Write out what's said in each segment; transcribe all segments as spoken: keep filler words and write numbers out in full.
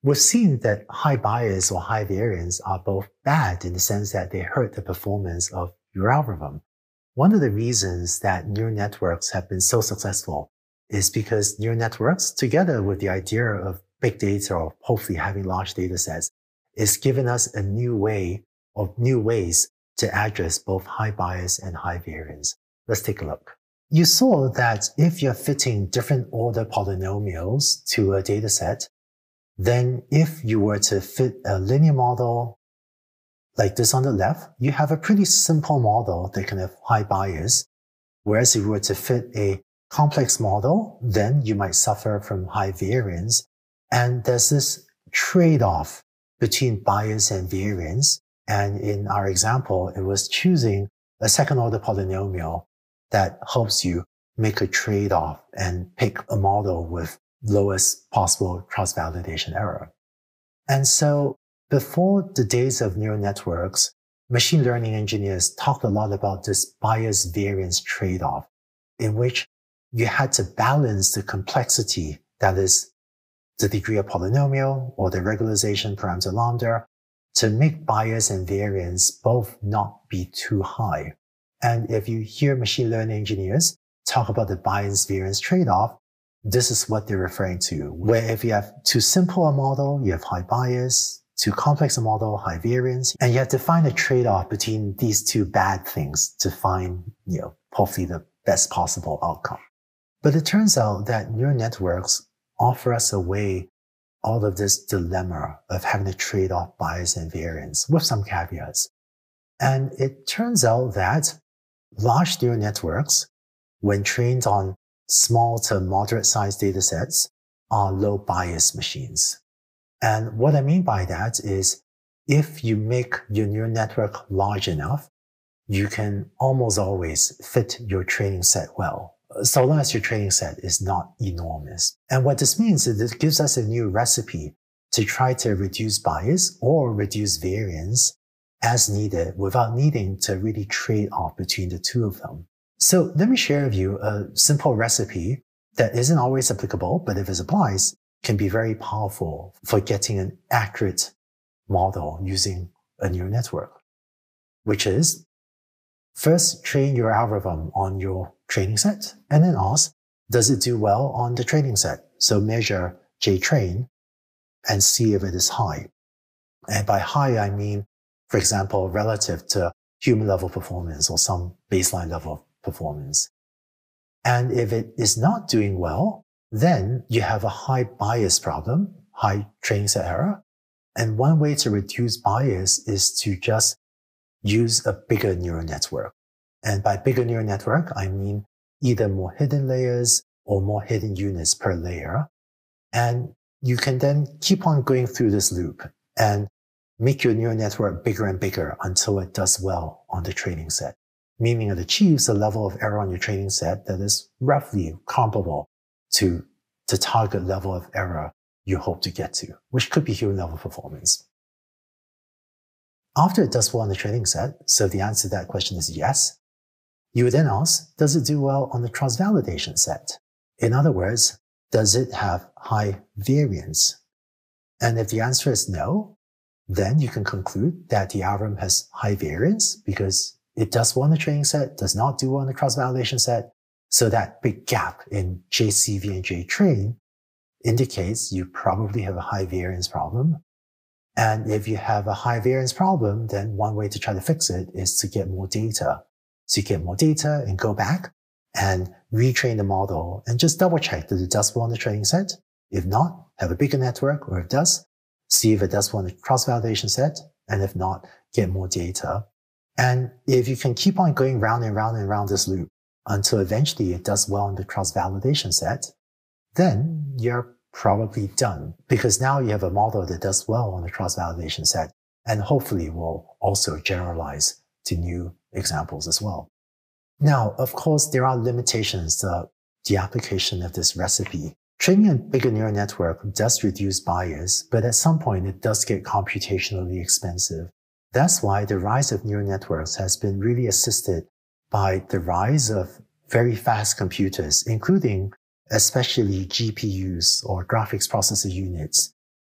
We've seen that high bias or high variance are both bad in the sense that they hurt the performance of your algorithm. One of the reasons that neural networks have been so successful is because neural networks, together with the idea of big data or hopefully having large data sets, is giving us a new way or new ways to address both high bias and high variance. Let's take a look. You saw that if you're fitting different order polynomials to a data set, then if you were to fit a linear model like this on the left, you have a pretty simple model that can have high bias. Whereas if you were to fit a complex model, then you might suffer from high variance. And there's this trade-off between bias and variance. And in our example, it was choosing a second order polynomial that helps you make a trade-off and pick a model with lowest possible cross-validation error. And so before the days of neural networks, machine learning engineers talked a lot about this bias-variance trade-off, in which you had to balance the complexity, that is, the degree of polynomial or the regularization parameter lambda, to make bias and variance both not be too high. And if you hear machine learning engineers talk about the bias-variance trade-off, this is what they're referring to, where if you have too simple a model, you have high bias, too complex a model, high variance, and you have to find a trade-off between these two bad things to find, you know, hopefully the best possible outcome. But it turns out that neural networks offer us a way out of this dilemma of having to trade off bias and variance with some caveats. And it turns out that large neural networks, when trained on small to moderate sized data sets, are low bias machines. And what I mean by that is if you make your neural network large enough, you can almost always fit your training set well, so long as your training set is not enormous. And what this means is it gives us a new recipe to try to reduce bias or reduce variance as needed without needing to really trade off between the two of them. So let me share with you a simple recipe that isn't always applicable, but if it applies, can be very powerful for getting an accurate model using a neural network, which is first train your algorithm on your training set and then ask, does it do well on the training set? So measure J-train and see if it is high. And by high, I mean, for example, relative to human level performance or some baseline level of performance. And if it is not doing well, then you have a high bias problem, high training set error. And one way to reduce bias is to just use a bigger neural network. And by bigger neural network, I mean either more hidden layers or more hidden units per layer. And you can then keep on going through this loop and make your neural network bigger and bigger until it does well on the training set, meaning it achieves a level of error on your training set that is roughly comparable to the target level of error you hope to get to, which could be human level performance. After it does well on the training set, so the answer to that question is yes, you would then ask, does it do well on the cross-validation set? In other words, does it have high variance? And if the answer is no, then you can conclude that the algorithm has high variance because it does well on the training set, does not do well on the cross-validation set. So that big gap in J C V and J-train indicates you probably have a high variance problem. And if you have a high variance problem, then one way to try to fix it is to get more data. So you get more data and go back and retrain the model and just double check that it does well on the training set. If not, have a bigger network, or if it does, see if it does well on the cross-validation set. And if not, get more data. And if you can keep on going round and round and round this loop until eventually it does well on the cross-validation set, then you're probably done, because now you have a model that does well on the cross-validation set and hopefully will also generalize to new examples as well. Now, of course, there are limitations to the application of this recipe. Training a bigger neural network does reduce bias, but at some point it does get computationally expensive. That's why the rise of neural networks has been really assisted by the rise of very fast computers, including especially G P Us or graphics processor units,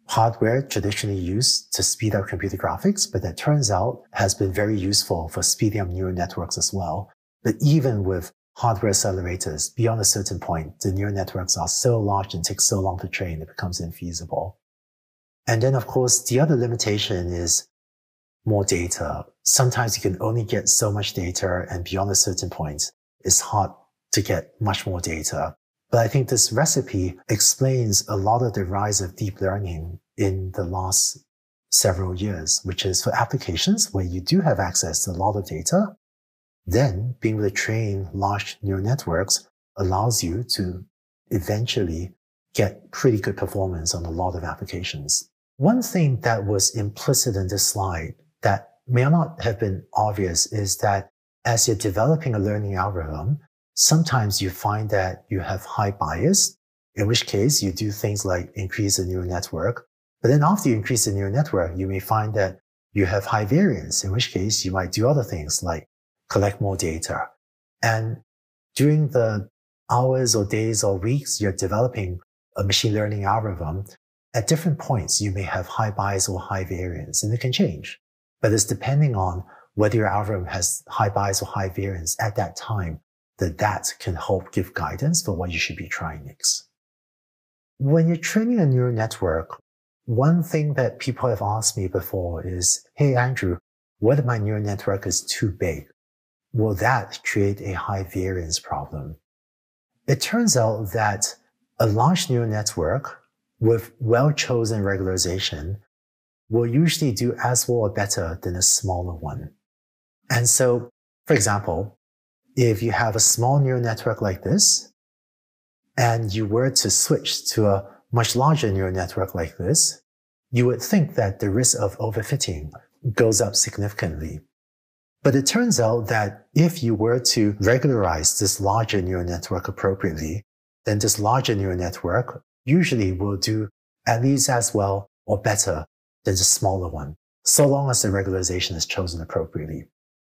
hardware traditionally used to speed up computer graphics, but that turns out has been very useful for speeding up neural networks as well. But even with hardware accelerators, beyond a certain point, the neural networks are so large and take so long to train, it becomes infeasible. And then, of course, the other limitation is more data. Sometimes you can only get so much data, and beyond a certain point, it's hard to get much more data. But I think this recipe explains a lot of the rise of deep learning in the last several years, which is for applications where you do have access to a lot of data, then being able to train large neural networks allows you to eventually get pretty good performance on a lot of applications. One thing that was implicit in this slide that may not have been obvious is that as you're developing a learning algorithm, sometimes you find that you have high bias, in which case you do things like increase the neural network. But then after you increase the neural network, you may find that you have high variance, in which case you might do other things like collect more data. And during the hours or days or weeks you're developing a machine learning algorithm, at different points you may have high bias or high variance, and it can change. But it's depending on whether your algorithm has high bias or high variance at that time, that that can help give guidance for what you should be trying next. When you're training a neural network, one thing that people have asked me before is, hey, Andrew, what if my neural network is too big? Will that create a high variance problem? It turns out that a large neural network with well-chosen regularization will usually do as well or better than a smaller one. And so, for example, if you have a small neural network like this, and you were to switch to a much larger neural network like this, you would think that the risk of overfitting goes up significantly. But it turns out that if you were to regularize this larger neural network appropriately, then this larger neural network usually will do at least as well or better than the smaller one, so long as the regularization is chosen appropriately.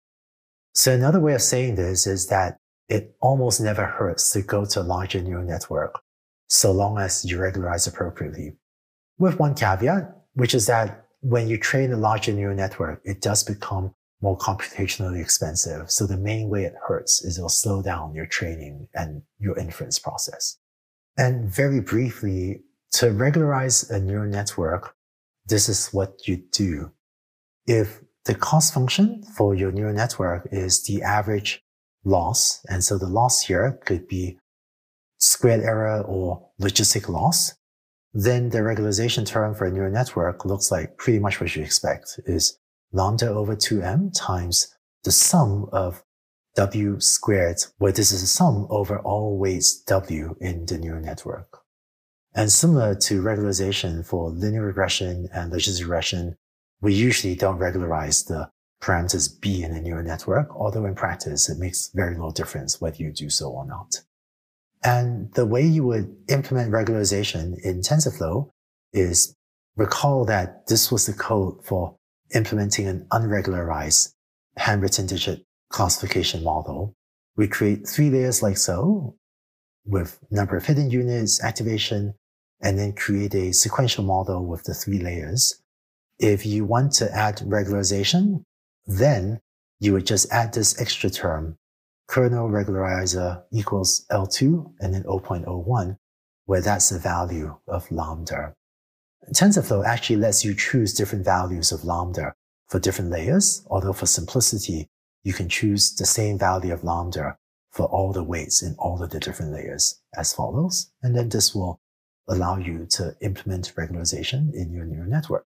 So another way of saying this is that it almost never hurts to go to a larger neural network, so long as you regularize appropriately. With one caveat, which is that when you train a larger neural network, it does become more computationally expensive. So the main way it hurts is it'll slow down your training and your inference process. And very briefly, to regularize a neural network, this is what you do. If the cost function for your neural network is the average loss, and so the loss here could be squared error or logistic loss, then the regularization term for a neural network looks like pretty much what you expect, is lambda over two m times the sum of w squared, where this is a sum over all weights w in the neural network. And similar to regularization for linear regression and logistic regression, we usually don't regularize the parameters b in a neural network, although in practice it makes very little difference whether you do so or not. And the way you would implement regularization in TensorFlow is recall that this was the code for implementing an unregularized handwritten digit classification model. We create three layers like so, with number of hidden units, activation, and then create a sequential model with the three layers. If you want to add regularization, then you would just add this extra term, kernel regularizer equals L two and then zero point zero one, where that's the value of lambda. TensorFlow actually lets you choose different values of lambda for different layers, although for simplicity, you can choose the same value of lambda for all the weights in all of the different layers as follows. And then this will allow you to implement regularization in your neural network.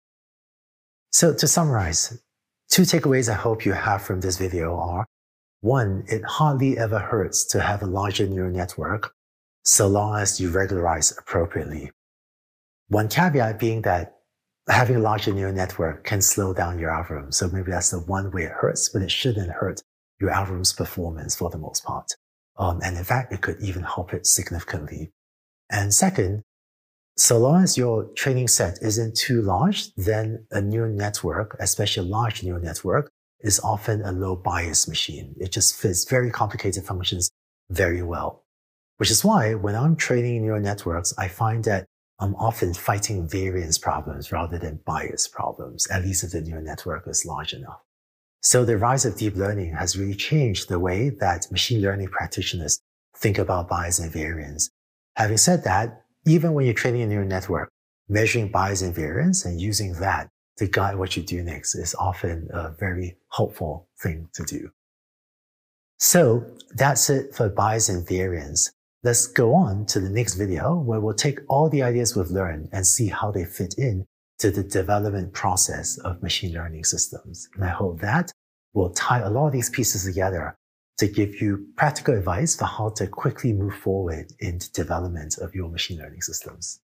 So to summarize, two takeaways I hope you have from this video are, one, it hardly ever hurts to have a larger neural network so long as you regularize appropriately. One caveat being that having a larger neural network can slow down your algorithm. So maybe that's the one way it hurts, but it shouldn't hurt your algorithm's performance for the most part. Um, and in fact, it could even help it significantly. And second, so long as your training set isn't too large, then a neural network, especially a large neural network, is often a low bias machine. It just fits very complicated functions very well. Which is why when I'm training neural networks, I find that um, often fighting variance problems rather than bias problems, at least if the neural network is large enough. So the rise of deep learning has really changed the way that machine learning practitioners think about bias and variance. Having said that, even when you're training a neural network, measuring bias and variance and using that to guide what you do next is often a very helpful thing to do. So that's it for bias and variance. Let's go on to the next video where we'll take all the ideas we've learned and see how they fit in to the development process of machine learning systems. And I hope that will tie a lot of these pieces together to give you practical advice for how to quickly move forward in the development of your machine learning systems.